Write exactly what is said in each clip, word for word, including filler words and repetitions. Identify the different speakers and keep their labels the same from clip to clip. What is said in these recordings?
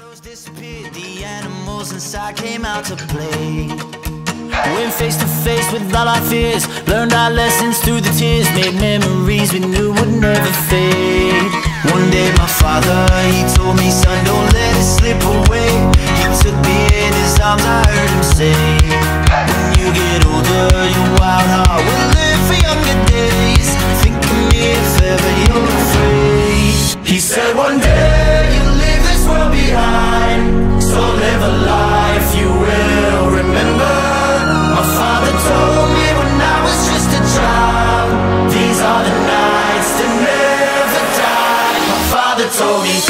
Speaker 1: girls disappeared, the animals inside came out to play. Went face to face with all our fears, learned our lessons through the tears, made memories we knew would never fade. One day my father, he told me, son, don't let it slip away. He took me in his arms, I heard him say, when you get older, your wild heart will live for younger days. Think of me if ever you're afraid. He said one day you'll leave this world behind, so live a life you will remember. My father told me when I was just a child, these are the nights that never die. My father told me.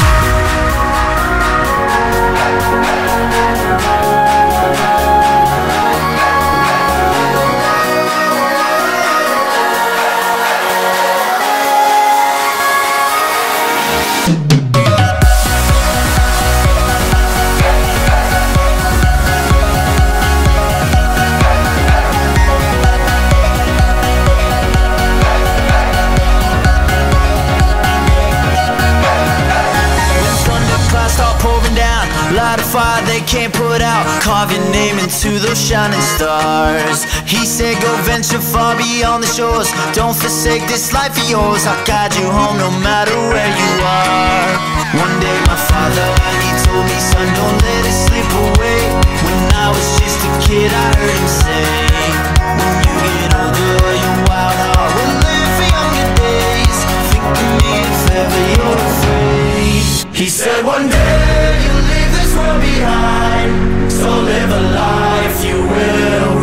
Speaker 1: Light a fire they can't put out, carve your name into those shining stars. He said go venture far beyond the shores, don't forsake this life of yours. I'll guide you home no matter where you are. One day my father, he told me, son, don't let it slip away. When I was just a kid I heard him say, when you get older your wild heart will live for younger days. Think of me if ever you're afraid. He said one day you'll leave this world behind, so live a life you will